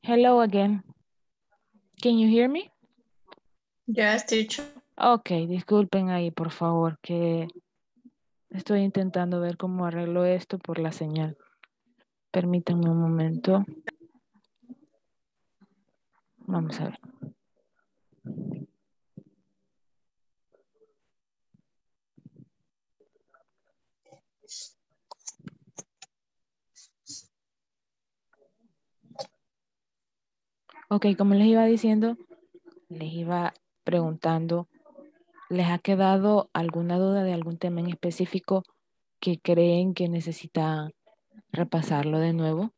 Hello again. Can you hear me? Yes, teacher. Ok, disculpen ahí, por favor, que estoy intentando ver cómo arreglo esto por la señal. Permítanme un momento. Vamos a ver. Ok, como les iba diciendo, les iba preguntando, ¿les ha quedado alguna duda de algún tema en específico que creen que necesitan repasarlo de nuevo?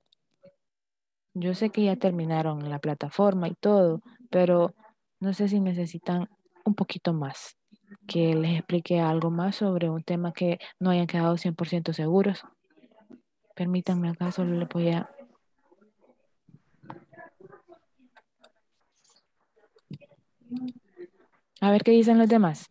Yo sé que ya terminaron la plataforma y todo, pero no sé si necesitan un poquito más, que les explique algo más sobre un tema que no hayan quedado 100% seguros. Permítanme acá, solo le voy a ver qué dicen los demás.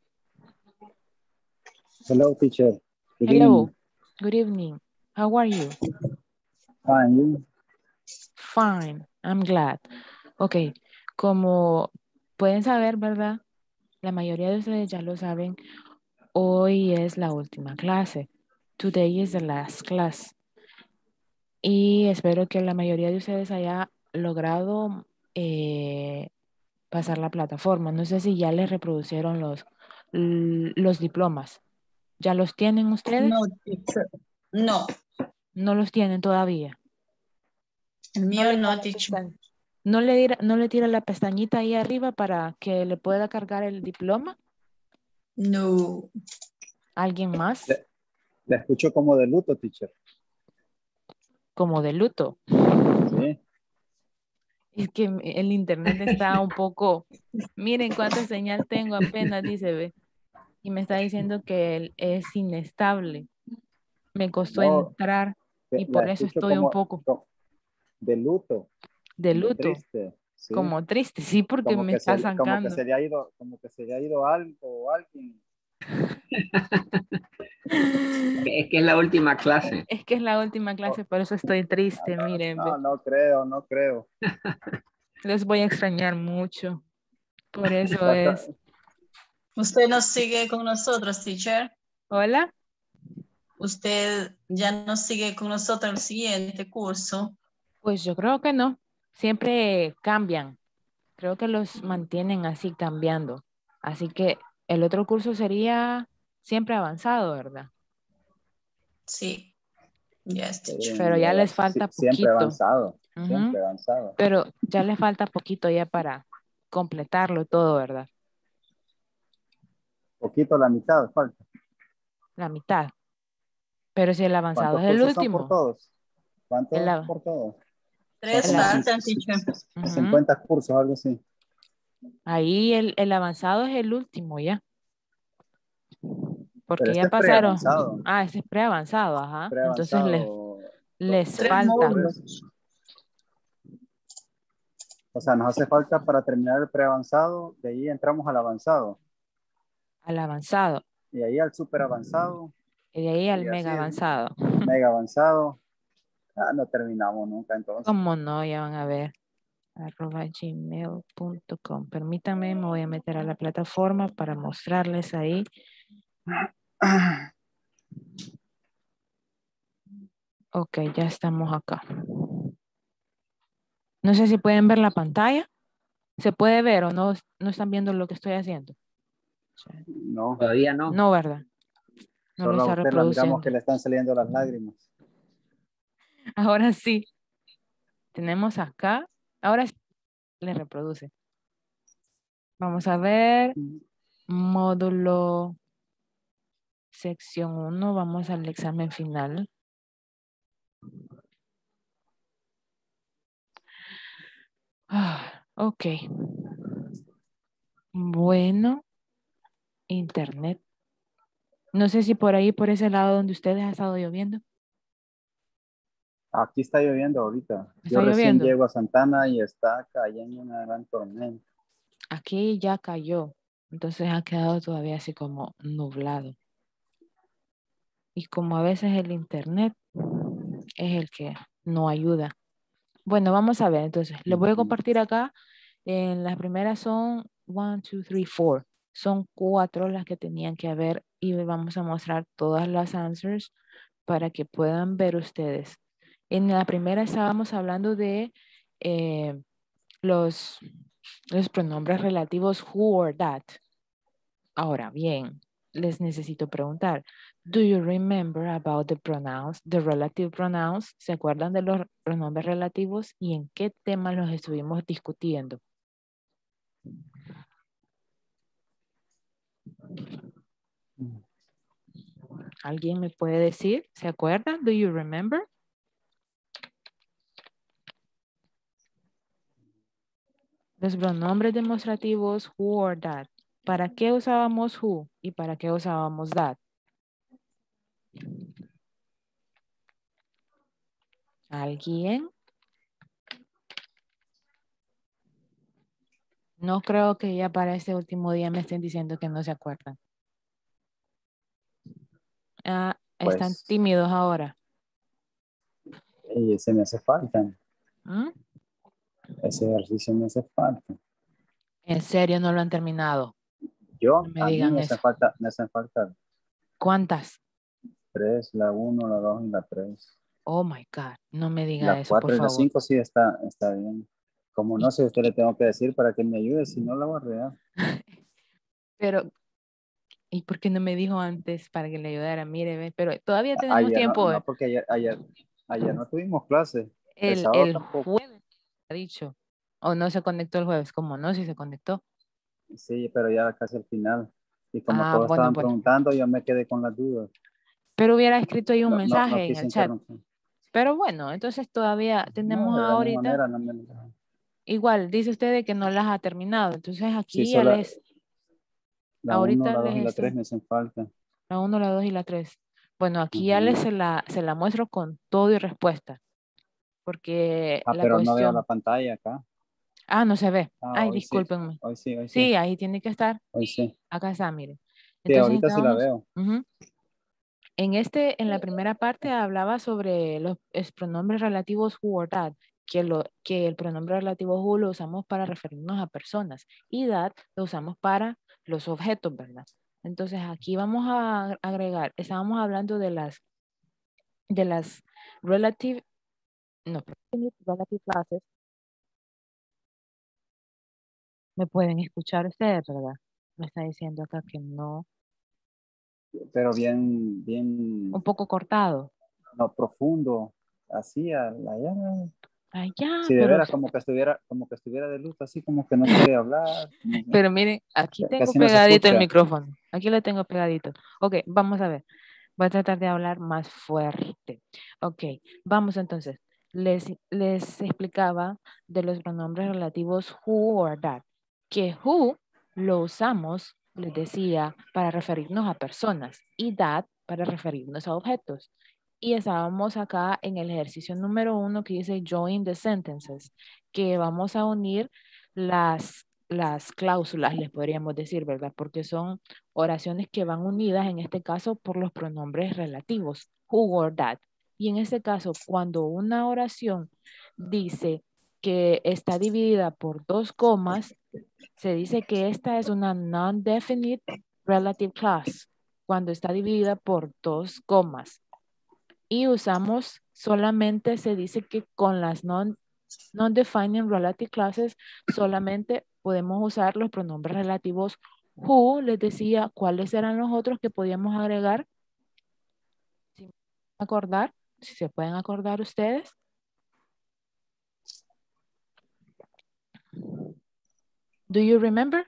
Hello, teacher. Good Hello, evening. good evening. How are you? Fine, you? Fine, I'm glad. Ok, como pueden saber, ¿verdad? La mayoría de ustedes ya lo saben, hoy es la última clase. Today is the last class. Y espero que la mayoría de ustedes haya logrado pasar la plataforma. No sé si ya les reproducieron los diplomas. ¿Ya los tienen ustedes? No, teacher. No, No los tienen todavía. el No mío le da no, la teacher. no le tira la pestañita ahí arriba para que le pueda cargar el diploma. No. ¿Alguien más? La escucho como de luto, teacher. Como de luto. Sí. Es que el internet está un poco... Miren cuánta señal tengo apenas, dice, ve. Y me está diciendo que él es inestable. Me costó No, entrar y la por eso escucho estoy un poco de luto, de como luto, triste. Sí. como triste, sí, porque me está sacando. Como que se le ha ido algo o alguien. Es que es la última clase. Es que es la última clase, por eso estoy triste, miren, ve. No creo, no creo. Les voy a extrañar mucho. Por eso Basta- es. Usted nos sigue con nosotros, teacher. Hola. Usted ya nos sigue con nosotros el siguiente curso. Pues yo creo que no. Siempre cambian. Creo que los mantienen así cambiando. Así que el otro curso sería siempre avanzado, ¿verdad? Sí. Yes, teacher. Pero ya les falta Siempre poquito. avanzado, Ujú. siempre avanzado. Pero ya les falta poquito ya para completarlo todo, ¿verdad? Poquito la mitad falta. La mitad. Pero si el avanzado ¿Cuántos es el cursos son por último. todos? El, ¿Cuántos av- por todos? Son Tres el como av- faltan, teacher. Ujú. 50 cursos, algo así. Ahí el avanzado es el último ya. Pero Porque ya este es pasaron. preavanzado. Ah, ese es preavanzado, ajá. Entonces Preavanzado les 2 Tres y falta 3. módulos. O sea, nos hace falta para terminar el preavanzado, de ahí entramos al avanzado. al avanzado. Y ahí al super avanzado. Y de ahí al Y así, mega avanzado. mega avanzado. No terminamos nunca entonces. ¿Cómo no? Ya van a ver. @gmail.com. Permítanme, me voy a meter a la plataforma para mostrarles ahí. Ok, ya estamos acá. No sé si pueden ver la pantalla. ¿Se puede ver o no, no están viendo lo que estoy haciendo? No, Todavía no. No, ¿verdad? No lo solo a está usted la miramos que reproduciendo. le están saliendo las lágrimas. Ahora sí. Tenemos acá. Ahora sí le reproduce. Vamos a ver. Módulo sección 1. Vamos al examen final. Ok. Bueno, internet. No sé si por ahí, por ese lado donde ustedes ha estado lloviendo. Aquí está lloviendo ahorita. Yo ¿Está recién lloviendo? llego a Santana y está cayendo una gran tormenta. Aquí ya cayó. Entonces ha quedado todavía así como nublado. Y como a veces el internet es el que no ayuda. Bueno, vamos a ver. Entonces, les voy a compartir acá. En las primeras son 1, 2, 3, 4. Son 4 las que tenían que haber y vamos a mostrar todas las answers para que puedan ver ustedes. En la primera estábamos hablando de eh, los pronombres relativos who or that. Ahora bien, les necesito preguntar, do you remember about the pronouns, the relative pronouns? ¿Se acuerdan de los pronombres relativos y en qué temas los estuvimos discutiendo? ¿Alguien me puede decir? ¿Se acuerdan? Do you remember? Los pronombres demostrativos who or that. ¿Para qué usábamos who y para qué usábamos that? ¿Alguien? No creo que ya para este último día me estén diciendo que no se acuerdan. Ah, están Pues, tímidos ahora. ese me hace falta. ¿Mm? Ese ejercicio me hace falta. ¿En serio no lo han terminado? Yo, No me a mí digan me eso. hacen falta ¿Cuántas? 3, la 1, la 2 y la 3. Oh my God, no me diga La eso, por 4 y la favor. 5 sí está bien. Como no sé, usted le tengo que decir para que me ayude, si no la voy a regar. Pero, ¿y por qué no me dijo antes para que le ayudara? Mire, ve, pero todavía tenemos Ayer tiempo. no, porque ayer no tuvimos clase. El El, sábado el tampoco. jueves ha dicho. O no se conectó el jueves. ¿Cómo no? Si se conectó. Sí, pero ya casi al final. Y como Ah, todos bueno, estaban bueno. preguntando, yo me quedé con las dudas. Pero hubiera escrito ahí un No, no, mensaje no en quise el chat. interrumpir. Pero bueno, entonces todavía tenemos No, de la misma ahorita. manera no me... Igual, dice usted de que no las ha terminado. Entonces Sí, aquí ya solo les, la 1, ahorita la 2 y les la 3 está, me hacen falta. la 1, la 2 y la 3. Bueno, aquí ya Ujú. se la muestro con todo y respuesta. Porque la Pero no veo la cuestión, pantalla acá. no se ve. Ay, Hoy sí, discúlpenme. hoy sí, hoy sí, Sí, ahí tiene que estar. hoy sí. Acá está, miren. Sí, Entonces ahorita sí la estábamos, veo. en la primera parte hablaba sobre los pronombres relativos who or that, que el pronombre relativo who lo usamos para referirnos a personas y that lo usamos para los objetos, ¿verdad? Entonces aquí vamos a agregar, estábamos hablando de las relative, no, relative classes. ¿Me pueden escuchar ustedes, verdad? Me está diciendo acá que no, Pero bien, un poco cortado. no profundo. Así, allá. Ay, ya, Si de pero veras como que estuviera de luz, así como que no quiere hablar, como Pero miren, aquí que tengo casi no se pegadito el escucha. micrófono. Aquí lo tengo pegadito. Ok, vamos a ver. Voy a tratar de hablar más fuerte. Ok, vamos entonces. Les explicaba de los pronombres relativos who or that. Que who lo usamos, les decía, para referirnos a personas y that para referirnos a objetos. Y estábamos acá en el ejercicio número 1 que dice join the sentences, que vamos a unir las cláusulas, les podríamos decir, ¿verdad? Porque son oraciones que van unidas, en este caso, por los pronombres relativos, who or that. Y en este caso, cuando una oración dice que está dividida por 2 comas, se dice que esta es una non-definite relative clause, cuando está dividida por 2 comas. Y usamos solamente, se dice que con las non-defining relative classes solamente podemos usar los pronombres relativos who. Les decía cuáles eran los otros que podíamos agregar. Si se pueden acordar ustedes. Do you remember?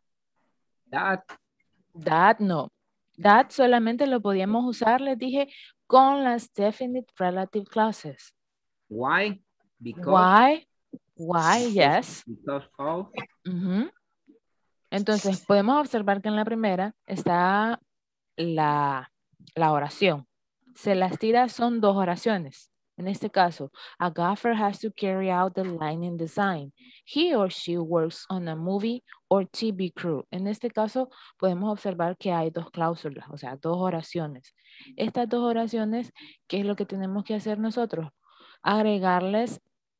That no. That solamente lo podíamos usar, les dije, con las definite relative classes. Why? Because. Why, yes. Because of. Entonces, podemos observar que en la primera está la oración. Se las tira, son 2 oraciones. En este caso, a gaffer has to carry out the line in design. He or she works on a movie or TV crew. En este caso, podemos observar que hay 2 cláusulas, o sea, 2 oraciones. Estas 2 oraciones, ¿qué es lo que tenemos que hacer nosotros? Agregarles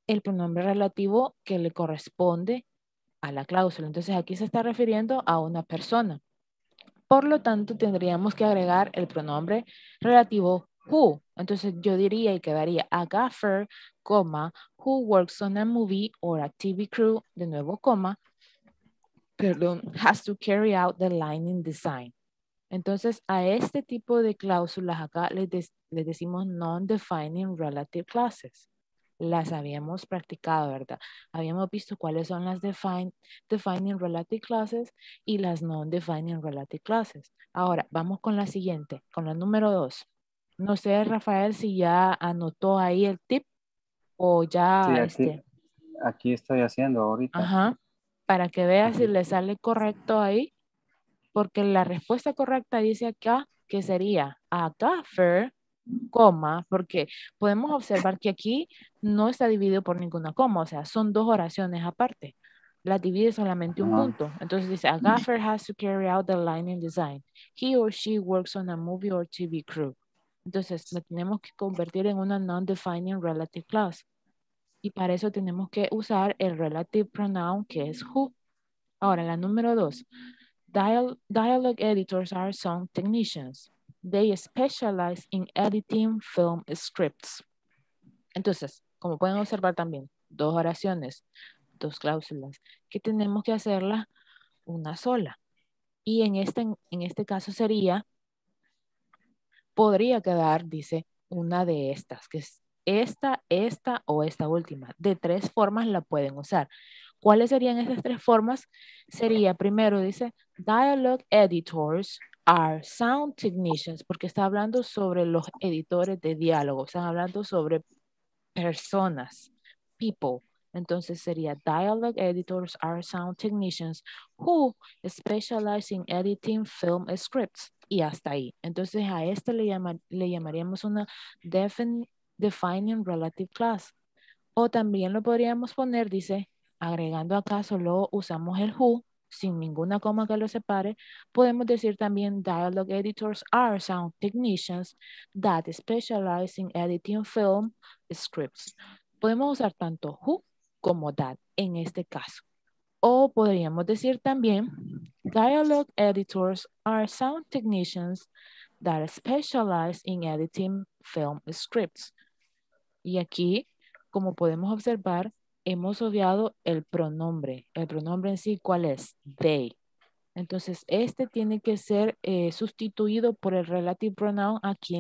el pronombre relativo que le corresponde a la cláusula. Entonces aquí se está refiriendo a una persona. Por lo tanto, tendríamos que agregar el pronombre relativo who. Entonces yo diría y quedaría a gaffer, coma, who works on a movie or a TV crew, de nuevo, coma, perdón, has to carry out the lining design. Entonces, a este tipo de cláusulas acá les decimos non-defining relative clauses. Las habíamos practicado, ¿verdad? Habíamos visto cuáles son las defining relative clauses y las non-defining relative clauses. Ahora, vamos con la siguiente, con la número 2. No sé, Rafael, si ya anotó ahí el tip o Sí, ya, aquí estoy haciendo ahorita. ajá, para que vea si Aquí. le sale correcto ahí. Porque la respuesta correcta dice acá que sería a gaffer, coma, porque podemos observar que aquí no está dividido por ninguna coma, o sea, son dos oraciones aparte. La divide solamente un Ajá. punto. Entonces dice, a gaffer has to carry out the lining design. He or she works on a movie or TV crew. Entonces, lo tenemos que convertir en una non-defining relative clause. Y para eso tenemos que usar el relative pronoun que es who. Ahora, la número 2. Dialogue editors are sound technicians. They specialize in editing film scripts. Entonces, como pueden observar también, dos oraciones, dos cláusulas, que tenemos que hacerla una sola. Y en este caso sería, podría quedar, dice, una de estas, que es esta o esta última. De 3 formas la pueden usar. ¿Cuáles serían esas 3 formas? Sería, primero dice, dialogue editors are sound technicians, porque está hablando sobre los editores de diálogo, están hablando sobre personas, people. Entonces sería dialogue editors are sound technicians who specialize in editing film scripts. Y hasta ahí. Entonces a este le llamaríamos una defining relative clause. O también lo podríamos poner, dice, agregando acá solo usamos el who, sin ninguna coma que lo separe. Podemos decir también dialogue editors are sound technicians that specialize in editing film scripts. Podemos usar tanto who como that en este caso. O podríamos decir también, dialogue editors are sound technicians that specialize in editing film scripts. Y aquí, como podemos observar, hemos obviado el pronombre. El pronombre en sí, ¿cuál es? They. Entonces, este tiene que ser sustituido por el relative pronoun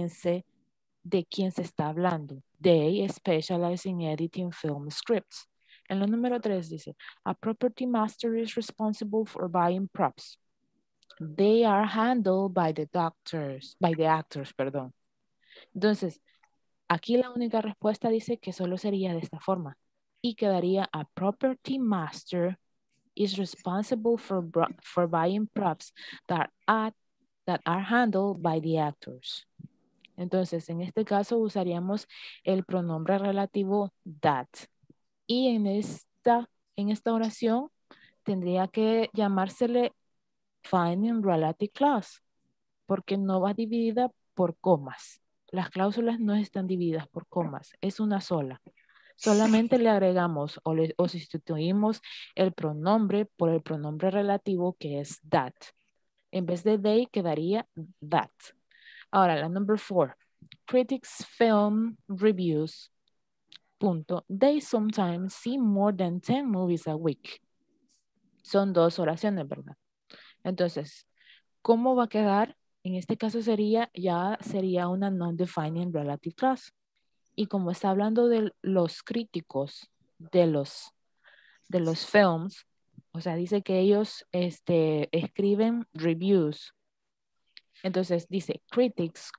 de quien se está hablando. They specialize in editing film scripts. En la número 3 dice, a property master is responsible for buying props. They are handled by the actors, perdón. Entonces, aquí la única respuesta dice que solo sería de esta forma y quedaría a property master is responsible for buying props that are handled by the actors. Entonces, en este caso usaríamos el pronombre relativo that. Y en esta oración tendría que llamársele finding relative clause, porque no va dividida por comas. Las cláusulas no están divididas por comas, es una sola. Solamente le agregamos o sustituimos el pronombre por el pronombre relativo que es that. En vez de they quedaría that. Ahora, la number 4. Critics film reviews. Punto. They sometimes see more than 10 movies a week. Son dos oraciones, ¿verdad? Entonces, ¿cómo va a quedar? En este caso sería una non-defining relative clause. Y como está hablando de los críticos de los films, o sea, dice que ellos escriben reviews. Entonces dice critics,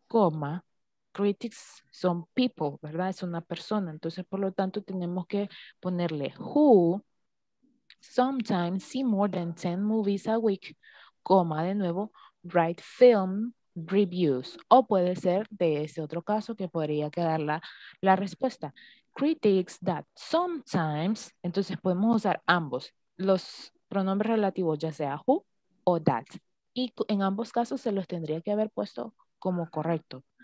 critics son people, ¿verdad? Es una persona. Entonces, por lo tanto, tenemos que ponerle who sometimes see more than 10 movies a week, de nuevo, write film reviews. O puede ser de ese otro caso que podría quedar la respuesta. Critics that sometimes, entonces podemos usar ambos, los pronombres relativos, ya sea who o that. Y en ambos casos se los tendría que haber puesto como correcto.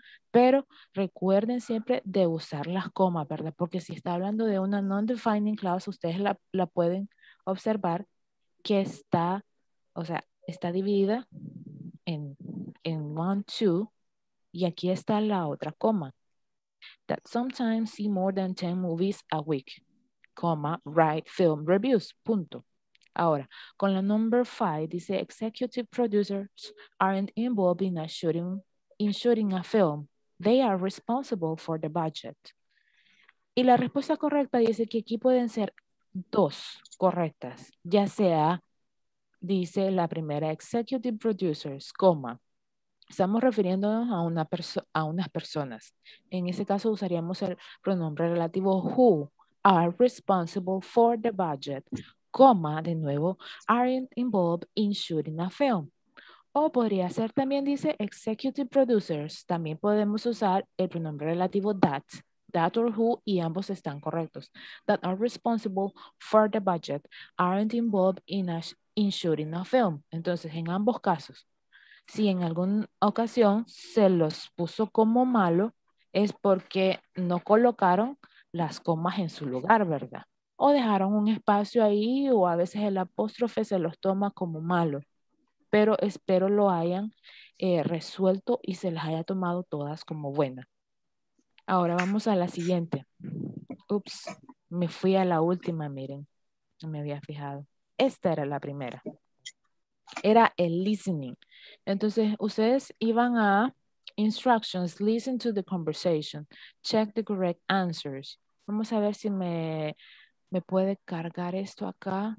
Pero recuerden siempre de usar las comas, ¿verdad? Porque si está hablando de una non-defining clause, ustedes la pueden observar que está, o sea, está dividida en one, two, y aquí está la otra coma. That sometimes see more than 10 movies a week, comma, write film reviews, punto. Ahora, con la number 5 dice executive producers aren't involved in shooting a film. They are responsible for the budget. Y la respuesta correcta dice que aquí pueden ser dos correctas, ya sea, dice la primera, executive producers, coma, estamos refiriéndonos a unas personas. En ese caso usaríamos el pronombre relativo who are responsible for the budget, coma, de nuevo, aren't involved in shooting a film. O podría ser también, dice, executive producers. También podemos usar el pronombre relativo that or who, y ambos están correctos. That are responsible for the budget aren't involved in shooting a film. Entonces, en ambos casos, si en alguna ocasión se los puso como malo, es porque no colocaron las comas en su lugar, ¿verdad? O dejaron un espacio ahí, o a veces el apóstrofe se los toma como malo. Pero espero lo hayan resuelto y se las haya tomado todas como buena. Ahora vamos a la siguiente. Ups, me fui a la última, miren. No me había fijado. Esta era la primera. Era el listening. Entonces, ustedes iban a instructions, listen to the conversation, check the correct answers. Vamos a ver si me puede cargar esto acá.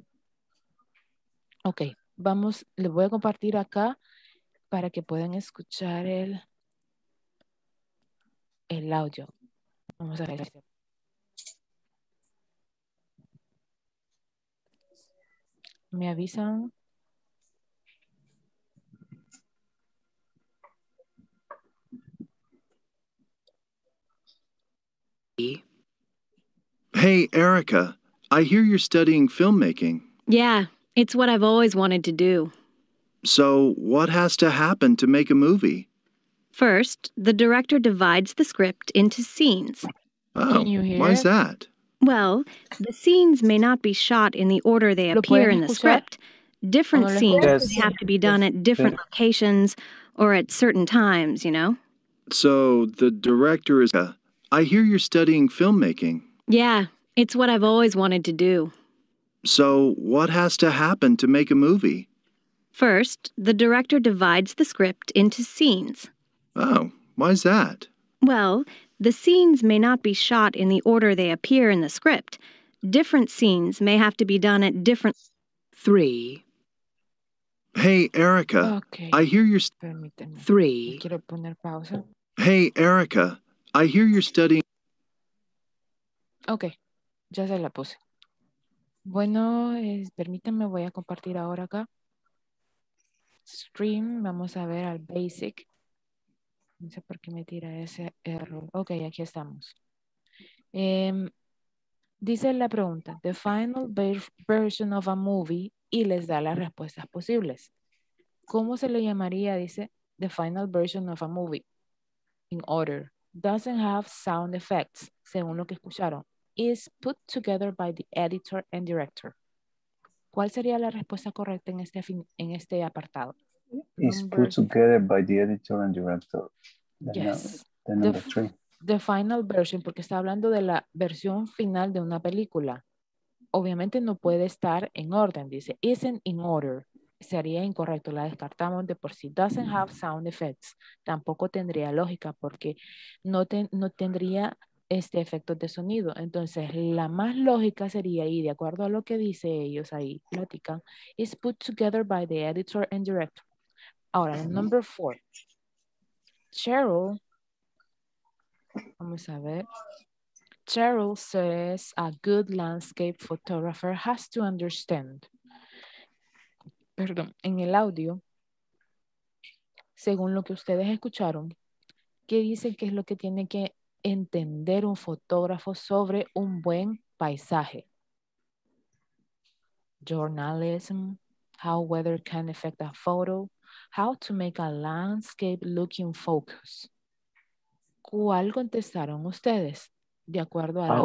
Ok, vamos, les voy a compartir acá para que puedan escuchar el audio. Vamos a ver. ¿Me avisan? Hey, Erica, I hear you're studying filmmaking. Yeah, it's what I've always wanted to do. So, what has to happen to make a movie? First, the director divides the script into scenes. Oh, Can you hear why is it? that? Well, the scenes may not be shot in the order they ¿Lo appear pueden in the escuchar? script. Different ¿O no lo scenes escuchan? may have to be done at different locations or at certain times, you know? So, the director is. I hear you're studying filmmaking. Yeah, it's what I've always wanted to do. So, what has to happen to make a movie? First, the director divides the script into scenes. Oh, why is that? Well, the scenes may not be shot in the order they appear in the script. Different scenes may have to be done at different... 3, Hey, Erica, Ok, I hear you're. permítanme. 3, Quiero poner pausa. Hey, Erica, I hear you're studying. Ok, ya se la puse. Bueno, permítanme, voy a compartir ahora acá. Stream, vamos a ver al basic. No sé por qué me tira ese error. Ok, aquí estamos. Dice la pregunta, the final version of a movie, y les da las respuestas posibles. ¿Cómo se le llamaría? Dice, the final version of a movie. In order. Doesn't have sound effects, según lo que escucharon. Is put together by the editor and director. ¿Cuál sería la respuesta correcta en este apartado? Is put together by the editor and director. Yes. The number 3. The final version, porque está hablando de la versión final de una película. Obviamente no puede estar en orden, dice, isn't in order. Sería incorrecto, la descartamos de por sí. Doesn't have sound effects. Tampoco tendría lógica porque no tendría efectos de sonido. Entonces, la más lógica sería, y de acuerdo a lo que dice ellos ahí, platican, is put together by the editor and director. Ahora, number 4. Cheryl, vamos a ver. Cheryl says a good landscape photographer has to understand. Perdón, en el audio, según lo que ustedes escucharon, ¿qué dicen que es lo que tiene que entender un fotógrafo sobre un buen paisaje? Journalism, how weather can affect a photo, how to make a landscape look in focus. ¿Cuál contestaron ustedes? De acuerdo a la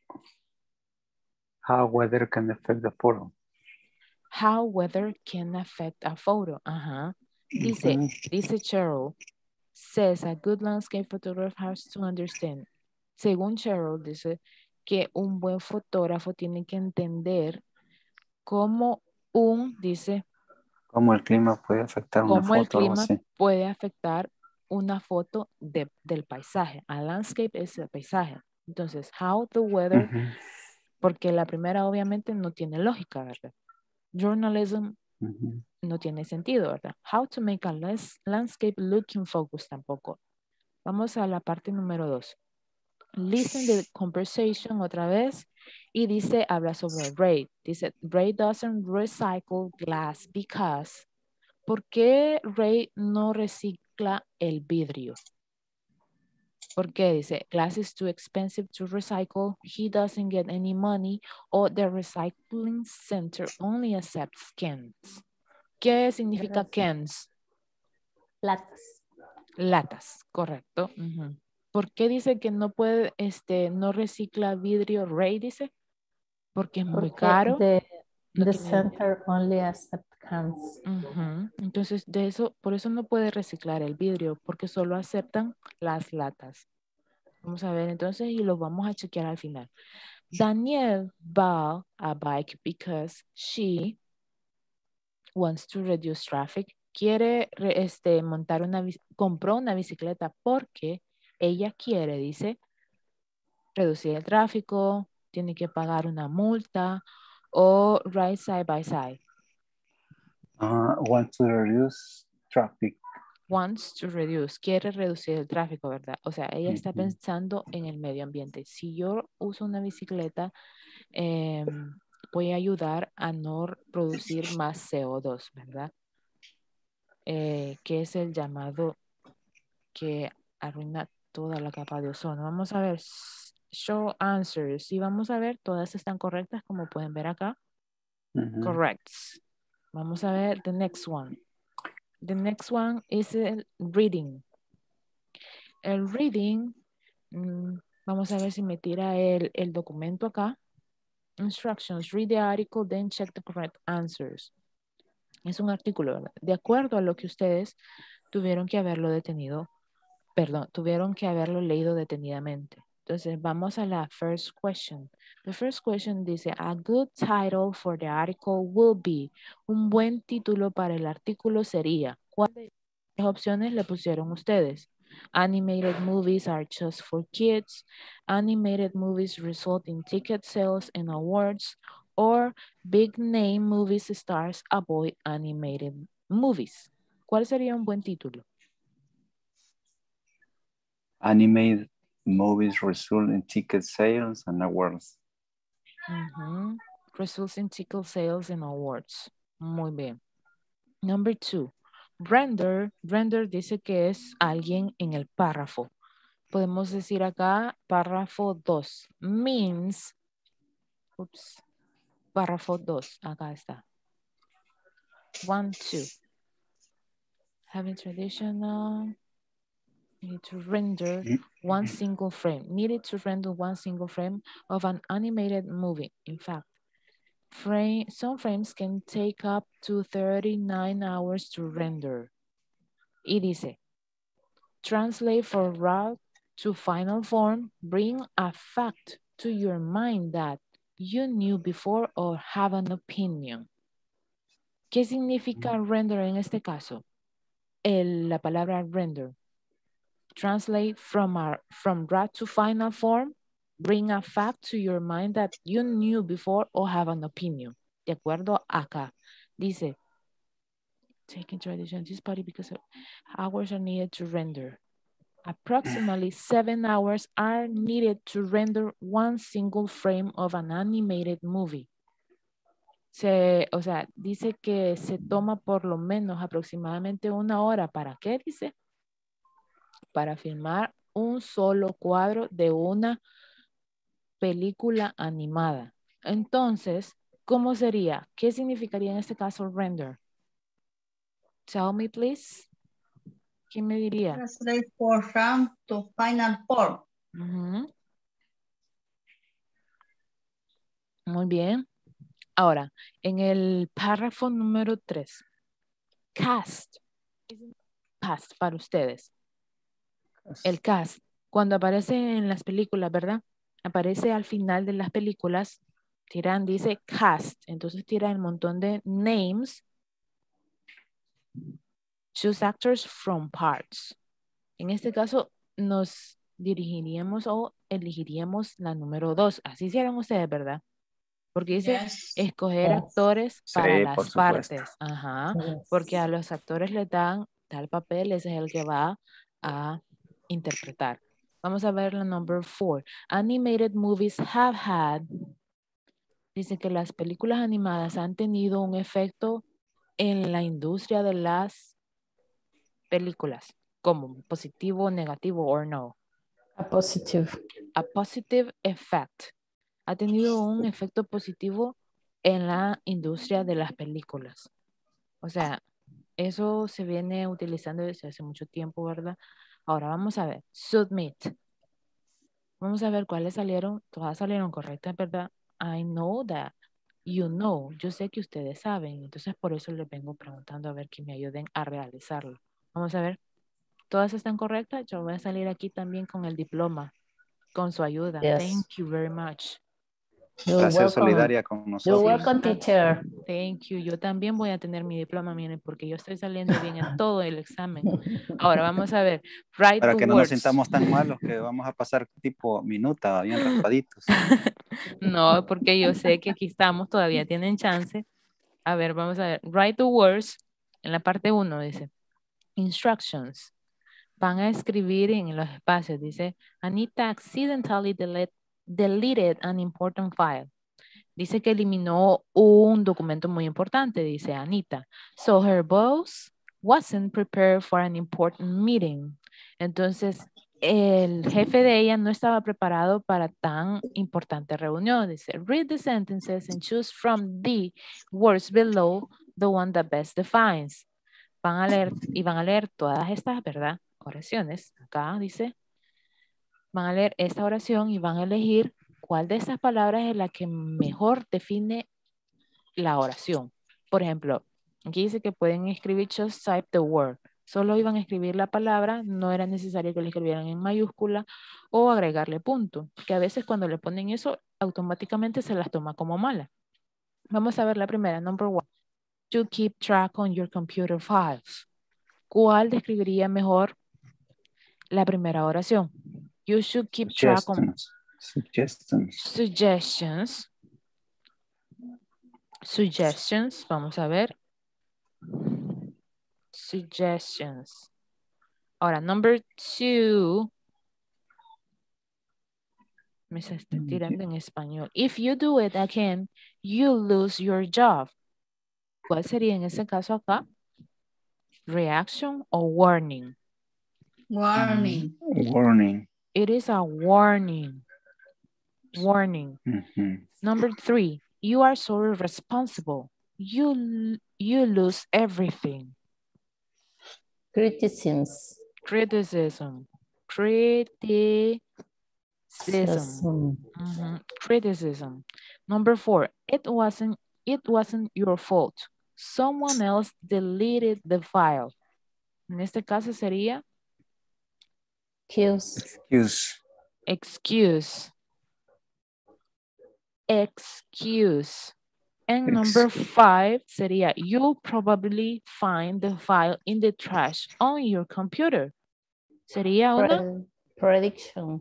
How weather can affect the photo. how weather can affect a photo. Ajá. Dice Cheryl, says a good landscape photographer has to understand. Según Cheryl, dice que un buen fotógrafo tiene que entender cómo dice, Cómo el clima puede afectar una cómo el foto o algo clima así. puede afectar una foto del paisaje. A landscape es el paisaje. Entonces, how the weather, porque la primera obviamente no tiene lógica, ¿verdad? Journalism no tiene sentido, ¿verdad? How to make a landscape look in focus tampoco. Vamos a la parte número 2. Listen the conversation otra vez y dice, habla sobre Ray. Dice, Ray doesn't recycle glass because. ¿Por qué Ray no recicla el vidrio? ¿Por qué? Dice, glass is too expensive to recycle. He doesn't get any money. Or the recycling center only accepts cans. ¿Qué significa cans? Latas. Latas, correcto. ¿Por qué dice que no puede, no recicla vidrio Ray, dice? Porque es muy caro. No The tiene center only accept cans. Entonces, por eso no puede reciclar el vidrio, porque solo aceptan las latas. Vamos a ver entonces y lo vamos a chequear al final. Danielle bought a bike because she wants to reduce traffic. Quiere compró una bicicleta porque ella quiere, dice, reducir el tráfico, tiene que pagar una multa o ride side by side. Want to reduce traffic. Wants to reduce, quiere reducir el tráfico, ¿verdad? O sea, ella está pensando en el medio ambiente. Si yo uso una bicicleta, voy a ayudar a no producir más CO2, ¿verdad? Que es el llamado que arruina toda la capa de ozono. Vamos a ver, show answers. Y vamos a ver, todas están correctas, como pueden ver acá. Correct. Vamos a ver the next one. The next one is el reading. El reading, vamos a ver si me tira el documento acá. Instructions, read the article, then check the correct answers. Es un artículo, ¿verdad? De acuerdo a lo que ustedes tuvieron que haberlo leído detenidamente. Entonces, vamos a la first question. The first question dice, a good title for the article will be. Un buen título para el artículo sería. ¿Cuáles opciones le pusieron ustedes? Animated movies are just for kids. Animated movies result in ticket sales and awards. Or big name movies stars avoid animated movies. ¿Cuál sería un buen título? Animated movies result in ticket sales and awards. Results in ticket sales and awards. Muy bien. Number 2. Render dice que es alguien en el párrafo. Podemos decir acá párrafo 2. Means. Párrafo 2. Acá está. 1, 2. Having traditional. Need to render one single frame. Needed to render one single frame of an animated movie. In fact, some frames can take up to 39 hours to render. Y dice, translate from raw to final form, bring a fact to your mind that you knew before or have an opinion. ¿Qué significa render en este caso? La palabra render. Translate from raw to final form, bring a fact to your mind that you knew before or have an opinion. De acuerdo acá. Dice, taking tradition, this body because hours are needed to render. Approximately 7 hours are needed to render one single frame of an animated movie. O sea, dice que se toma por lo menos aproximadamente 1 hora. ¿Para qué? Dice, para filmar un solo cuadro de una película animada. Entonces, ¿cómo sería? ¿Qué significaría en este caso render? Tell me, please. ¿Quién me diría? Translate program to final form. Ujú. Muy bien. Ahora, en el párrafo número 3, cast. Cast para ustedes. El cast, cuando aparece en las películas, ¿verdad? Aparece al final de las películas, dice cast. Entonces tiran un montón de names. Choose actors from parts. En este caso, nos dirigiríamos o elegiríamos la número 2. Así hicieron ustedes, ¿verdad? Porque dice Yes. escoger Yes. actores Sí, para por las supuesto. partes. Ajá. Yes. Porque a los actores les dan tal papel, ese es el que va a interpretar. Vamos a ver la number 4. Animated movies have had. Dice que las películas animadas han tenido un efecto en la industria de las películas. ¿Cómo? ¿Positivo, negativo o no? A positive. A positive effect. Ha tenido un efecto positivo en la industria de las películas. O sea, eso se viene utilizando desde hace mucho tiempo, ¿verdad? Ahora vamos a ver. Submit. Vamos a ver cuáles salieron. Todas salieron correctas, ¿verdad? I know that you know. Yo sé que ustedes saben. Entonces, por eso les vengo preguntando a ver que me ayuden a realizarlo. Vamos a ver. ¿Todas están correctas? Yo voy a salir aquí también con el diploma, con su ayuda. Yes. Thank you very much. You're Para ser welcome. solidaria con You're nosotros. welcome, teacher. Thank you. Yo también voy a tener mi diploma, miren, porque yo estoy saliendo bien en todo el examen. Ahora vamos a ver. Write Para the que no nos words. sintamos tan malos que vamos a pasar tipo minuta, bien raspaditos. No, porque yo sé que aquí estamos, todavía tienen chance. A ver, vamos a ver. Write the words. En la parte 1 dice. Instructions. Van a escribir en los espacios. Dice, Anita accidentally deleted an important file. Dice que eliminó un documento muy importante, dice Anita. So her boss wasn't prepared for an important meeting. Entonces, el jefe de ella no estaba preparado para tan importante reunión. Dice, read the sentences and choose from the words below the one that best defines. Van a leer todas estas, ¿verdad? Oraciones. Acá dice, van a leer esta oración y van a elegir cuál de estas palabras es la que mejor define la oración. Por ejemplo, aquí dice que pueden escribir just type the word. Solo iban a escribir la palabra, no era necesario que la escribieran en mayúscula o agregarle punto, que a veces cuando le ponen eso, automáticamente se las toma como mala. Vamos a ver la primera, number 1. To keep track on your computer files. ¿Cuál describiría mejor la primera oración? You should keep track on suggestions. Vamos a ver. Suggestions. Ahora, number 2. Me se está tirando en español. If you do it again, you lose your job. ¿Cuál sería en ese caso acá? Reaction o warning? Warning. Warning. It is a warning. Warning. Number 3. You are so irresponsible. You lose everything. Criticisms. Criticism. Criticism. Number 4. It wasn't your fault. Someone else deleted the file. En este caso sería excuse. And number 5 sería you'll probably find the file in the trash on your computer. Sería una Prediction.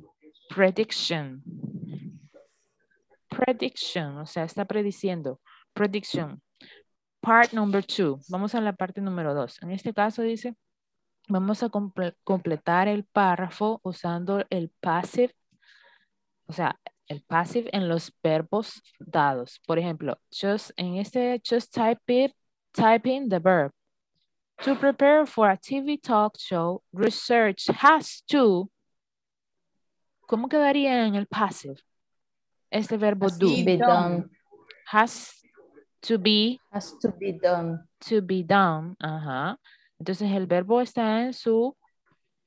Prediction, o sea, está prediciendo. Prediction. Part number 2. Vamos a la parte número 2. En este caso dice, vamos a completar el párrafo usando el passive, o sea, el passive en los verbos dados. Por ejemplo, just type in the verb. To prepare for a TV talk show, research has to. ¿Cómo quedaría en el passive? Este verbo Has do. to be done. Has to be. Has to be done. To be done. Ajá. Entonces el verbo está en su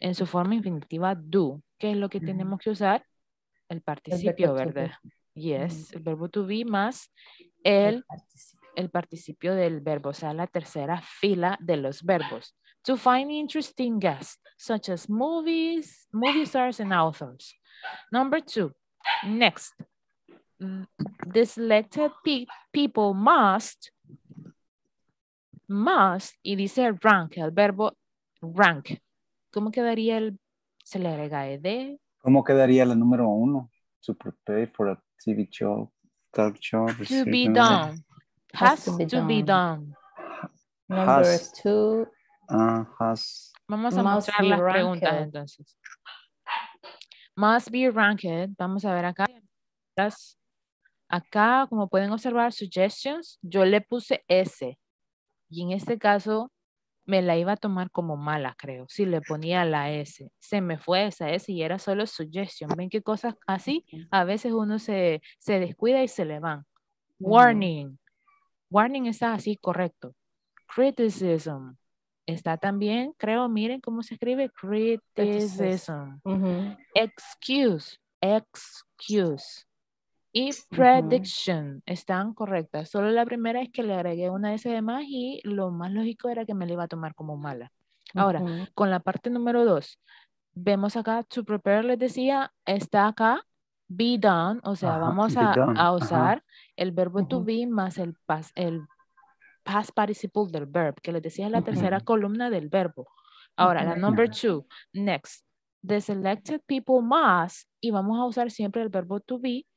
en su forma infinitiva do. ¿Qué es lo que tenemos que usar? El participio, verbo to ¿verdad? be. Yes, el verbo to be más el participio. participio del verbo, o sea, la tercera fila de los verbos. To find interesting guests, such as movie stars and authors. Number 2, next. The selected people must, y dice rank, el verbo rank. ¿Cómo quedaría se le agrega ed? ¿Cómo quedaría la número 1? To prepare for a TV show, talk show. To be done. Has to be to be done. Number Has. 2, Has. Vamos a Must mostrar be las preguntas ranked. entonces. Must be ranked. Vamos a ver acá. Acá, como pueden observar, suggestions, yo le puse S. Y en este caso, me la iba a tomar como mala, creo. Si le ponía la S. Se me fue esa S y era solo suggestion. ¿Ven qué cosas así? A veces uno se descuida y se le van. Warning. Warning está así, correcto. Criticism. Está también, creo, miren cómo se escribe. Criticism. Excuse. Y prediction están correctas. Solo la primera es que le agregué una S de más y lo más lógico era que me la iba a tomar como mala. Ahora, con la parte número 2, vemos acá, to prepare, les decía, está acá, be done, o sea, vamos a usar el verbo to be más el past participle del verb, que les decía es la tercera columna del verbo. Ahora, la number 2, next. The selected people must, y vamos a usar siempre el verbo to be,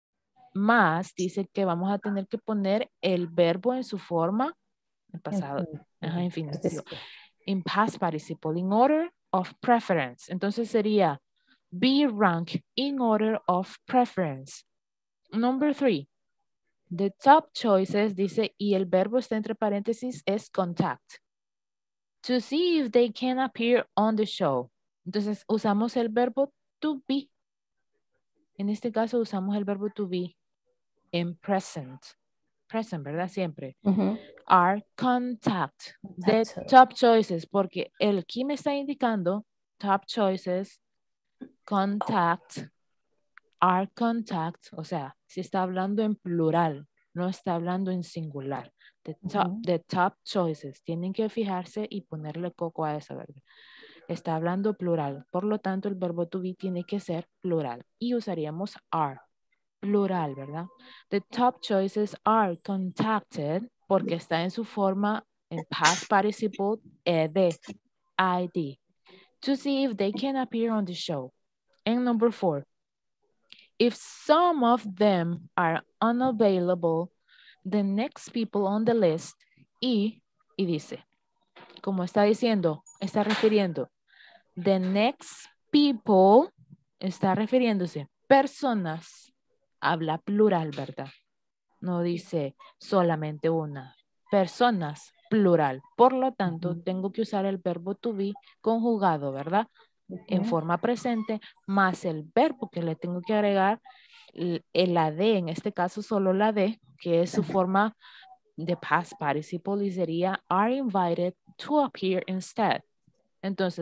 más dice que vamos a tener que poner el verbo en su forma, el pasado, infinitivo, in past participle, in order of preference. Entonces sería be ranked in order of preference. Number 3, the top choices dice, y el verbo está entre paréntesis, es contact. To see if they can appear on the show. Entonces usamos el verbo to be. En este caso usamos el verbo to be en present, ¿verdad? Siempre. Are contact, the top choices, porque el aquí me está indicando top choices, contact, are contact, o sea, si está hablando en plural, no está hablando en singular. The top choices, tienen que fijarse y ponerle coco a esa, ¿verdad? Está hablando plural, por lo tanto el verbo to be tiene que ser plural y usaríamos are. Plural, ¿verdad? The top choices are contacted porque está en su forma en past participle ed, id, to see if they can appear on the show. And number 4, if some of them are unavailable, the next people on the list, y dice, como está diciendo, está refiriendo, the next people, está refiriéndose, personas, habla plural, ¿verdad? No dice solamente una. Personas, plural. Por lo tanto, tengo que usar el verbo to be conjugado, ¿verdad? En forma presente, más el verbo que le tengo que agregar, la D, en este caso solo la D, que es su forma de past participle y sería are invited to appear instead. Entonces,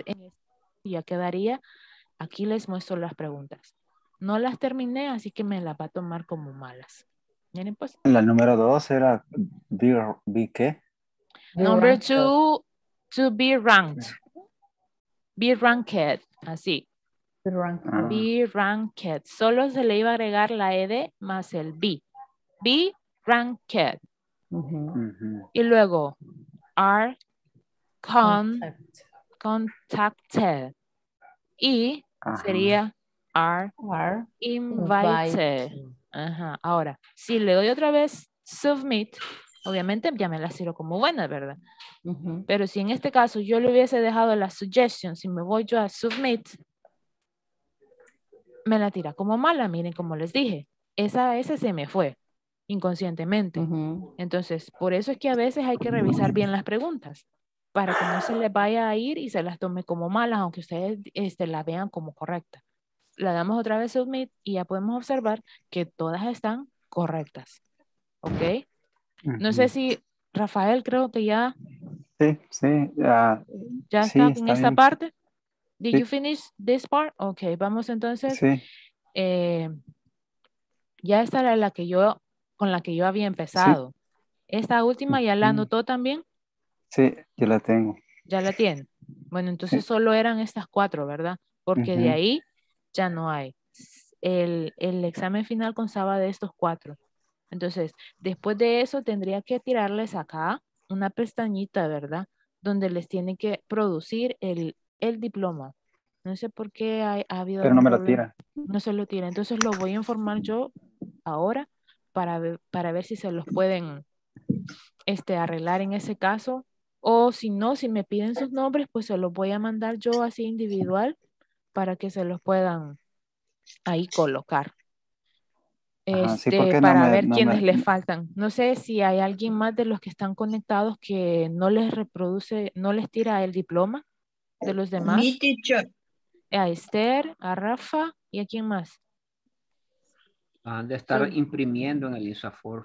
ya quedaría, aquí les muestro las preguntas. No las terminé, así que me las va a tomar como malas. Miren pues. La número 2 era be ¿qué? Number 2, to be ranked. Be ranked, así. Be ranked. Solo se le iba a agregar la ed más el be. Be ranked. Y luego, are contacted. Y sería are invited. Ahora, si le doy otra vez submit, obviamente ya me la tiro como buena, ¿verdad? Pero si en este caso yo le hubiese dejado la suggestion, si me voy yo a submit, me la tira como mala, miren como les dije. Esa se me fue inconscientemente. Entonces, por eso es que a veces hay que revisar bien las preguntas para que no se les vaya a ir y se las tome como malas, aunque ustedes la vean como correcta. La damos otra vez submit y ya podemos observar que todas están correctas. ¿Ok? No sé si Rafael creo que ya... Sí. ¿Ya está en esta parte? Did Sí. you finish this part? Ok, vamos entonces. Sí, Ya esta era con la que yo había empezado. Esta última ya la Ujú. anotó también. sí, yo la tengo. Ya la tiene. Bueno, entonces Sí. solo eran estas 4, ¿verdad? Porque de Ujú. ahí ya no hay. El examen final constaba de estos 4. Entonces, después de eso tendría que tirarles acá una pestañita, ¿verdad? Donde les tiene que producir el diploma. No sé por qué ha habido Pero no algún me la problema. tira. No se lo tira. Entonces lo voy a informar yo ahora para ver si se los pueden arreglar en ese caso. O si no, si me piden sus nombres, pues se los voy a mandar yo así individual para que se los puedan ahí colocar. Ajá, sí, porque Para ver quiénes les faltan. No sé si hay alguien más de los que están conectados que no les reproduce, no les tira el diploma de los demás. Mi teacher. A Esther, a Rafa y a quién más. Han de estar Sol- imprimiendo en el ISAFOR.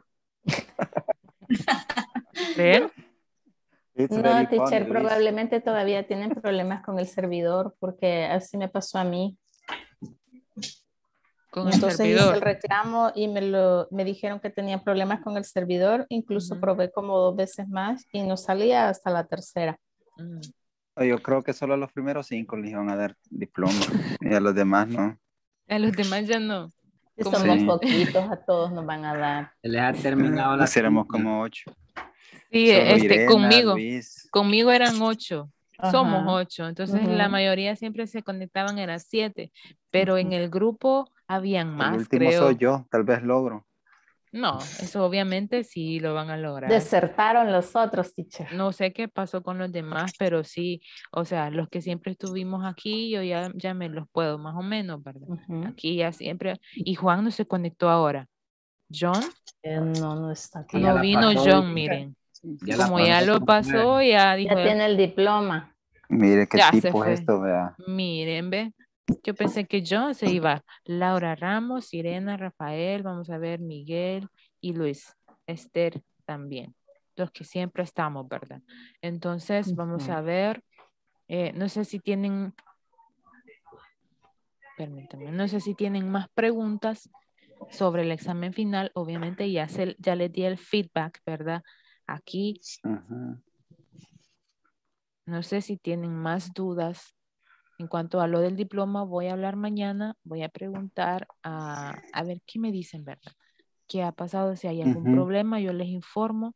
¿Creen? It's No, very teacher, funny, Luis. probablemente todavía tienen problemas con el servidor porque así me pasó a mí. Con el Entonces hice el servidor. reclamo y me dijeron que tenía problemas con el servidor. Incluso Ujú. probé como 2 veces más y no salía hasta la tercera. Mm. Yo creo que solo a los primeros 5 les iban a dar diploma y a los demás no. A los demás ya no. Si Como somos Sí. poquitos, a todos nos van a dar. Se les ha terminado la Pues éramos tinta. como 8. Sí, Solo Irena, Luis. conmigo eran 8. Somos Ajá. 8. Entonces la Ujú. mayoría siempre se conectaban, eran 7. Pero en el grupo habían El más, último creo. soy yo, tal vez logro. No, eso obviamente sí lo van a lograr. Desertaron los otros, teacher. No sé qué pasó con los demás, pero sí, o sea, los que siempre estuvimos aquí, yo ya me los puedo más o menos, ¿verdad? Ujú. Aquí ya siempre. Y Juan no se conectó ahora. John, No está aquí. Ya no la vino pasó, John, dice. miren. Ya la Como ya pasó lo por pasó, ya dijo, Ya tiene el diploma. Mire qué ya se tipo fue. es esto, vea. Miren, ve. Yo pensé que John se iba. Laura Ramos, Irena, Rafael, vamos a ver, Miguel y Luis. Esther también. Los que siempre estamos, ¿verdad? Entonces, vamos Ujú. a ver. No sé si tienen, permítanme, no sé si tienen más preguntas sobre el examen final. Obviamente ya les di el feedback, ¿verdad? Aquí, Ajá. no sé si tienen más dudas. En cuanto a lo del diploma, voy a hablar mañana, voy a preguntar a ver qué me dicen, ¿verdad? ¿Qué ha pasado? Si hay algún Ujú. problema, yo les informo.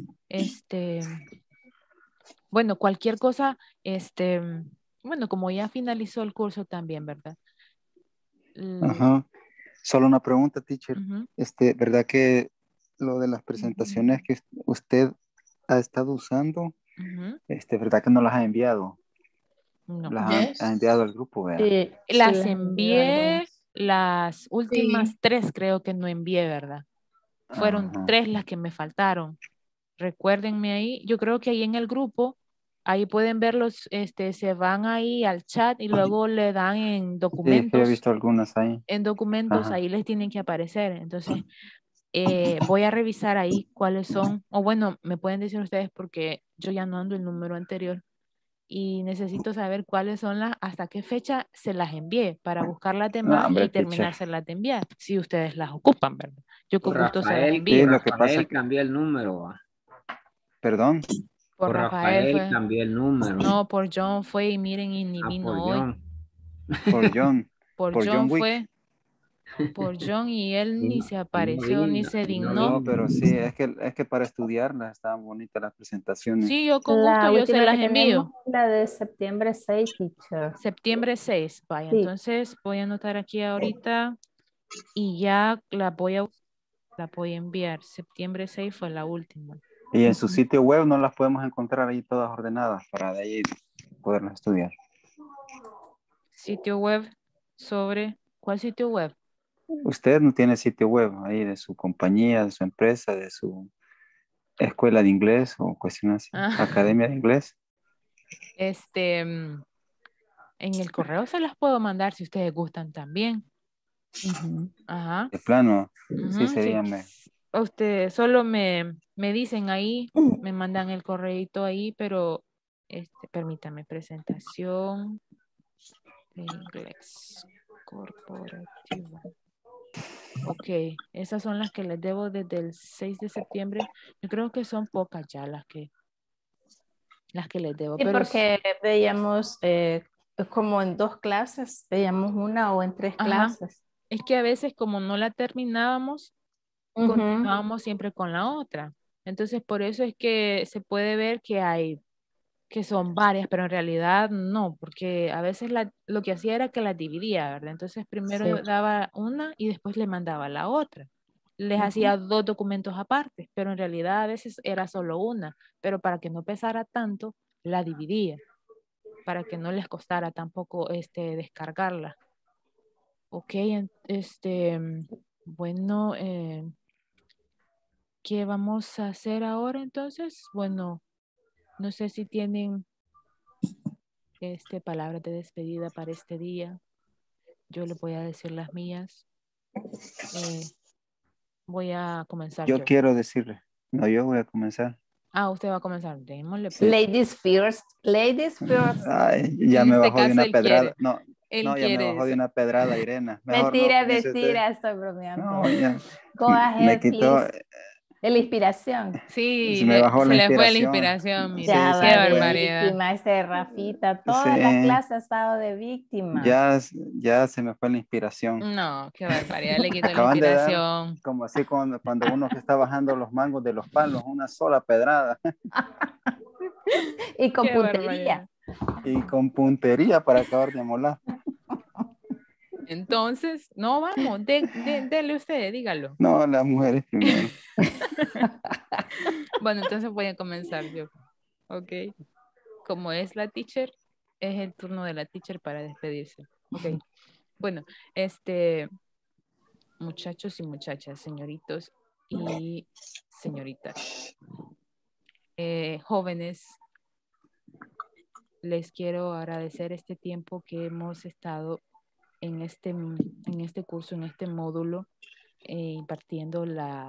Bueno, cualquier cosa, bueno, como ya finalizó el curso también, ¿verdad? Ajá. Solo una pregunta, teacher. Ujú. ¿Verdad que lo de las presentaciones que usted ha estado usando, Ujú. verdad que no las ha enviado? No. Las Yes. ha enviado al grupo, vea. Sí, sí Las les envié, algunas. las últimas Sí. 3 creo que no envié, ¿verdad? Fueron Ajá. 3 las que me faltaron. Recuérdenme ahí, yo creo que ahí en el grupo, ahí pueden verlos, se van ahí al chat y luego le dan en Sí, es que he documentos, visto algunas ahí. Ajá. ahí les tienen que aparecer. Entonces, voy a revisar ahí cuáles son, o bueno, me pueden decir ustedes porque yo ya no ando el número anterior y necesito saber cuáles son hasta qué fecha se las envié para buscar las No, demás hombre, y teacher. terminárselas de enviar, si ustedes las ocupan, ¿verdad? Yo con gusto se las Rafael, envío. Sí, lo que pasa Rafael es que- cambió el número. ¿Va? Perdón. Por Rafael fue, cambió el número. no, por John fue y miren y ni Ah, vino por hoy. John. Por John. Por por John John Wick. fue, por John y él ni se apareció, ni se No dignó. No, pero sí, es que para estudiarlas estaban bonitas las presentaciones. Sí, yo con gusto La yo se última las que tenemos envío. es la de septiembre 6, teacher. Septiembre 6, vaya, Sí. entonces voy a anotar aquí ahorita y ya la voy a enviar. Septiembre 6 fue la última. Y en su sitio web no las podemos encontrar ahí todas ordenadas para de ahí poderlas estudiar. Sitio web sobre, ¿cuál sitio web? Usted no tiene sitio web ahí de su compañía, de su empresa, de su escuela de inglés o cuestiones así, Ah. academia de inglés. En el correo se las puedo mandar si ustedes gustan también. Ujú. Ajá. De plano, Ujú, sí sería sí. mejor. Ustedes solo me dicen ahí, me mandan el correíto ahí, pero permítame, presentación. de inglés corporativo. Ok, esas son las que les debo desde el 6 de septiembre. Yo creo que son pocas ya las que les debo. Sí, Pero porque veíamos como en 2 clases, veíamos una o en 3 ajá, clases. es que a veces como no la terminábamos, Ujú. continuábamos siempre con la otra. Entonces, por eso es que se puede ver que son varias, pero en realidad no, porque a veces lo que hacía era que las dividía, ¿verdad? Entonces, primero Sí. daba una y después le mandaba la otra. Les Ujú. hacía 2 documentos aparte, pero en realidad a veces era solo una, pero para que no pesara tanto, la dividía, para que no les costara tampoco descargarla. Ok, bueno, ¿qué vamos a hacer ahora entonces? Bueno, no sé si tienen palabras de despedida para este día. Yo les voy a decir las mías. Voy a comenzar Yo yo. quiero decirle. No, yo voy a comenzar. Ah, usted va a comenzar. Démosle Sí. pues. Ladies first. Ladies first. Ay, ya En me este bajó de caso una él pedrada. quiere. No, Él no, ya me quiere bajó de eso. una pedrada, Irena. Mejor no Mentira, comience usted. mentira, estoy bromeando. No, ya. Go Me ahead, quitó, please. De la inspiración. Sí, se me bajó se la le fue la inspiración. inspiración, mire. Sí, Ya se Qué va me de fue. barbaridad. víctima ese Rafita. Todas las Sí, clases ha estado de víctima. ya se me fue la inspiración. No, qué barbaridad. Le quitó la Acaban de dar, inspiración. como así cuando uno que está bajando los mangos de los palos, una sola pedrada. Y con Qué puntería. barbaridad. Y con puntería para acabar de molar. Entonces, no vamos. Dele usted, dígalo. No, las mujeres primero. Bueno, entonces voy a comenzar yo. Ok. Como es la teacher, es el turno de la teacher para despedirse. Ok. Bueno, muchachos y muchachas, señoritos y señoritas, jóvenes, les quiero agradecer este tiempo que hemos estado en este curso, en este módulo, impartiendo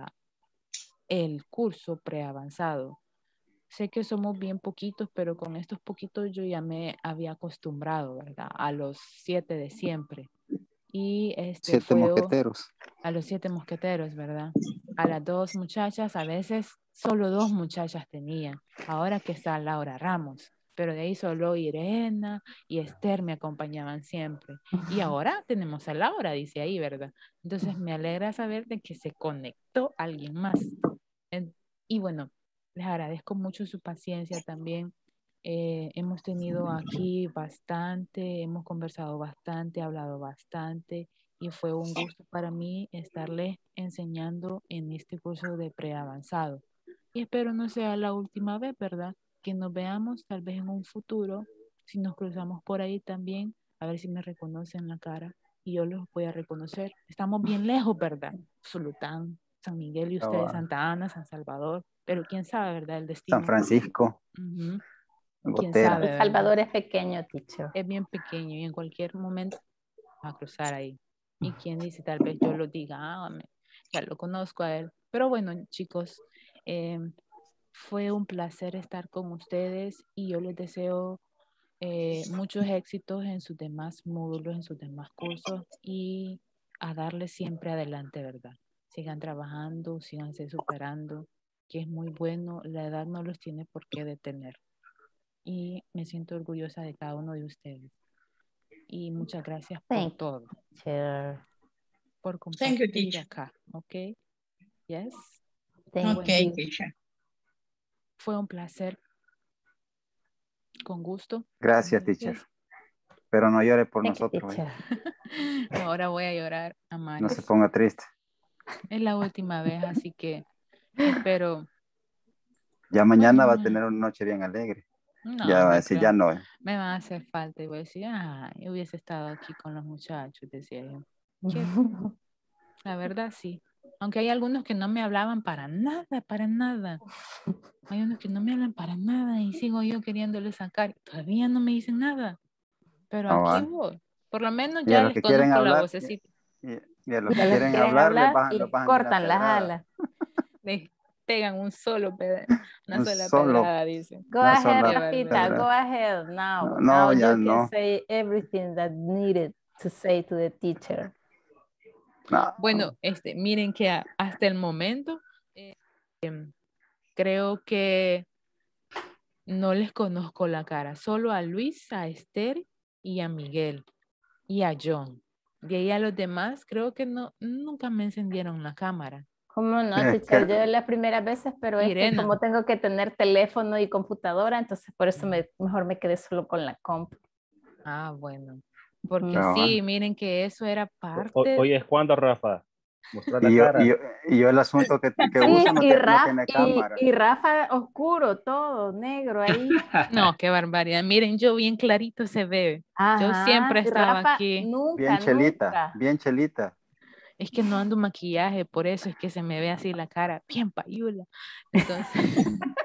el curso preavanzado. Sé que somos bien poquitos, pero con estos poquitos yo ya me había acostumbrado, ¿verdad? A los 7 de siempre. Y 7 mosqueteros. a los 7 mosqueteros, ¿verdad? A las 2 muchachas, a veces solo 2 muchachas tenían. Ahora que está Laura Ramos, pero de ahí solo Irena y Esther me acompañaban siempre. Y ahora tenemos a Laura, dice ahí, ¿verdad? Entonces me alegra saber de que se conectó alguien más. Y bueno, les agradezco mucho su paciencia también. Hemos tenido aquí bastante, hemos conversado bastante, hablado bastante y fue un gusto para mí estarles enseñando en este curso de preavanzado. Y espero no sea la última vez, ¿verdad? Que nos veamos tal vez en un futuro, si nos cruzamos por ahí también, a ver si me reconocen la cara y yo los voy a reconocer. Estamos bien lejos, ¿verdad? Zulután, San Miguel y ustedes, Santa Ana, San Salvador, pero quién sabe, ¿verdad? El destino. San Francisco. Ujú. ¿Quién Gotera. sabe, El verdad? Salvador es pequeño, teacher. Es bien pequeño y en cualquier momento va a cruzar ahí. Y quién dice, tal vez yo lo diga, ya lo conozco a él. Pero bueno, chicos, fue un placer estar con ustedes y yo les deseo muchos éxitos en sus demás módulos, en sus demás cursos y a darle siempre adelante, ¿verdad? Sigan trabajando, síganse superando, que es muy bueno, la edad no los tiene por qué detener. Y me siento orgullosa de cada uno de ustedes. Y muchas gracias por Thank todo, Teacher. por Thank you, compartir teacher. acá, ¿ok? Yes. Thank Okay, you. teacher. Fue un placer, con gusto. Gracias, teacher. Pero no llore por Thank you, nosotros. teacher. Ahora voy a llorar a No mares. se ponga triste. Es la última vez, así que espero. Ya mañana Bueno, va a tener una noche bien alegre. no, Ya va a no decir, creo. ya no. Me va a hacer falta y voy a decir, yo hubiese estado aquí con los muchachos, decía yo. ¿Qué? La verdad, sí. Aunque hay algunos que no me hablaban para nada, para nada. Hay unos que no me hablan para nada y sigo yo queriéndole sacar. Todavía no me dicen nada. Pero No, aquí va. voy. Por lo menos Y a ya los les que quieren conozco la hablar, vocecita. y a los Y que a los que quieren quieren hablar, hablar, los les bajan de una cortan las pedrada. alas. De- pegan un solo una Un sola solo- pedrada, dice. Go Una ahead, sola Rafita. pedra. Go ahead now. No, Now ya you no. can say everything that needed to say to the teacher. No. Bueno, miren que hasta el momento creo que no les conozco la cara, solo a Luis, a Esther y a Miguel y a John. De ahí a los demás creo que nunca me encendieron la cámara. ¿Cómo no, Es teacher? que- Yo las primeras veces, pero es que Irena. como tengo que tener teléfono y computadora, entonces por eso mejor me quedé solo con la comp. Ah, bueno. Porque Cabal. sí, miren que eso era parte. Hoy es cuando, Rafa. Mostrar la Y yo, cara. y yo el asunto que Sí, uso no, y, no tiene cámara. y Rafa oscuro, todo negro ahí. No, qué barbaridad. Miren, yo bien clarito se ve. Yo siempre y estaba Rafa aquí. Nunca, Bien chelita, nunca. bien chelita. Es que no ando maquillaje, por eso es que se me ve así la cara, bien payula. Entonces,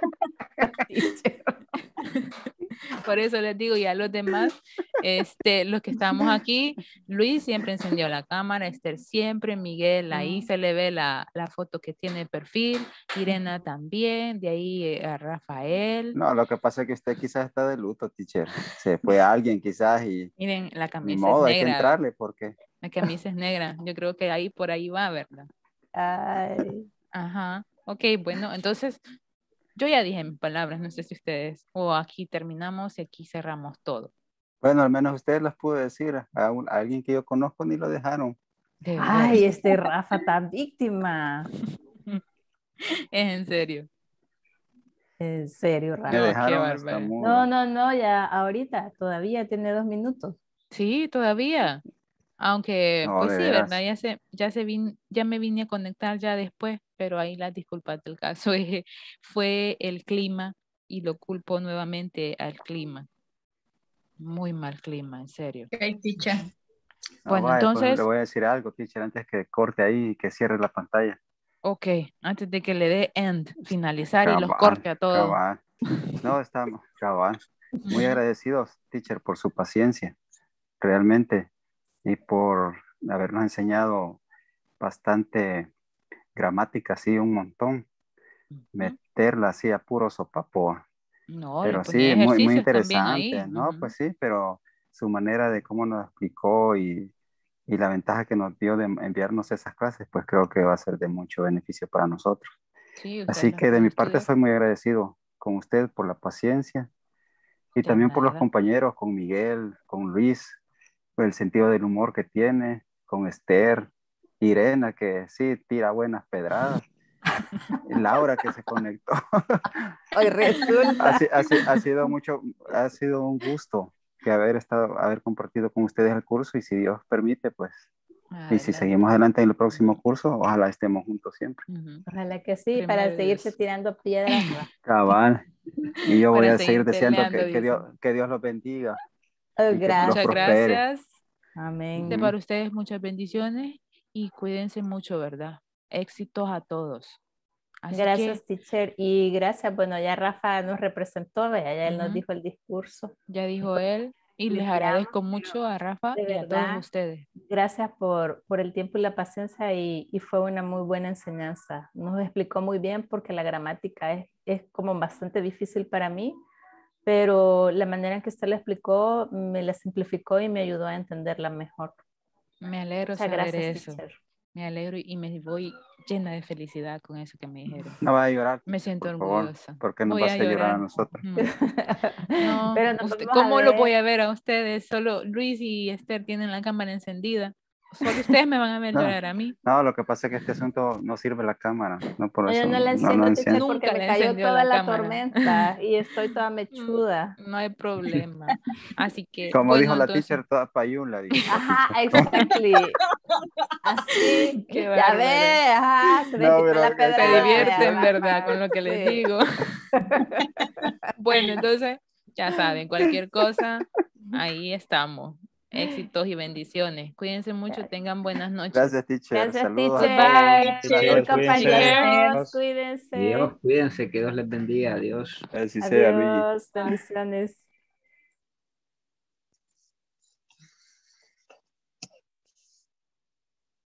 por eso les digo, y a los demás, los que estamos aquí, Luis siempre encendió la cámara, Esther siempre, Miguel, ahí se le ve la foto que tiene de perfil, Irena también, de ahí a Rafael. No, lo que pasa es que usted quizás está de luto, teacher. Se fue alguien quizás y Miren, la ni camisa modo, es hay que negra. entrarle porque La camisa es negra. Yo creo que ahí por ahí va, ¿verdad? Ay. Ajá. Ok, bueno, entonces yo ya dije mis palabras, no sé si ustedes, o aquí terminamos y aquí cerramos todo. bueno, al menos ustedes las pude decir. A alguien que yo conozco ni lo dejaron. De Ay, veras. Rafa tan víctima. Es en serio. En serio, Me Rafa. No, qué dejaron hasta bárbaro. mudo. No, ya ahorita, todavía tiene 2 minutos. Sí, todavía. Aunque, No, pues de sí, veras. ¿verdad? Ya me vine a conectar ya después, pero ahí las disculpas del caso fue el clima y lo culpo nuevamente al clima. Muy mal clima, en serio. Ok, teacher. Bueno, Vaya, pues entonces, le voy a decir algo, teacher, antes que corte ahí y que cierre la pantalla. ok, antes de que le dé end, finalizar y los Cabal, corte a todos. cabal. No, estamos, cabal. Muy Ujú. agradecidos, teacher, por su paciencia, realmente, y por habernos enseñado bastante gramática, así un montón. Meterla así a puro sopapo. No, les Pero ponía sí, muy, muy ejercicios también ahí. interesante, ¿no? Ujú. Pues sí, pero su manera de cómo nos explicó y la ventaja que nos dio de enviarnos esas clases, pues creo que va a ser de mucho beneficio para nosotros. Sí, ustedes Así las que de pueden mi parte estudiar. estoy muy agradecido con usted por la paciencia y De también por los nada. compañeros, con Miguel, con Luis, por el sentido del humor que tiene, con Esther, Irena, que sí tira buenas pedradas, Laura que se conectó. Hoy resulta. Ha sido un gusto que haber compartido con ustedes el curso y si Dios permite, pues, y si Adelante. seguimos adelante en el próximo curso, ojalá estemos juntos siempre. Ujú. Ojalá que sí, Primero para Dios. seguirse tirando piedras. Cabal. Y yo voy Para a seguir seguir deseando peleando, dice. que Dios los bendiga Oh, y que los Muchas prospere. gracias. Amén. Ujú. Para ustedes muchas bendiciones y cuídense mucho, ¿verdad? Éxitos a todos. Así Gracias, que teacher. Y gracias, bueno, ya Rafa nos representó, vea, ya él nos Ujú. dijo el discurso. ya dijo él y les Limpiamos, agradezco mucho a Rafa de y a todos verdad. ustedes. Gracias por el tiempo y la paciencia y fue una muy buena enseñanza. Nos explicó muy bien porque la gramática es como bastante difícil para mí, pero la manera en que usted la explicó me la simplificó y me ayudó a entenderla mejor. Me alegro Muchas saber gracias, eso. teacher. Me alegro y me voy llena de felicidad con eso que me dijeron. No va a llorar, Me siento por favor, orgullosa. porque nos Voy va a a hacer llorar a llorar. nosotros. No, Pero nos usted, vamos a ¿cómo lo voy ver. a ver a ustedes? Solo Luis y Esther tienen la cámara encendida. Solo ustedes me van a ver No. llorar a mí. No, lo que pasa es que este asunto no sirve la cámara, no por No, eso yo no la no enciendo, lo teacher, enciendo. porque Nunca me le cayó encendió toda la la cámara. tormenta y estoy toda mechuda. No hay problema. Así que, Como bueno, dijo la entonces, teacher, toda payula, dijo la Ajá, teacher. exactly. Así, qué ya bárbaro. ve, ajá, se me No, quitó pero la que Se pedrada. divierten, vea, ¿verdad? Rafa. Con lo que les Sí. digo. Bueno, entonces, ya saben, cualquier cosa, ahí estamos. Éxitos y bendiciones. Cuídense mucho, tengan buenas noches. Gracias, teacher. Gracias, Saludos teacher. a todos. Bye. Teacher, cuídense. Compañeros, cuídense. Dios, cuídense, que Dios les bendiga. Adiós. Así sea, Luigi. Adiós, bendiciones.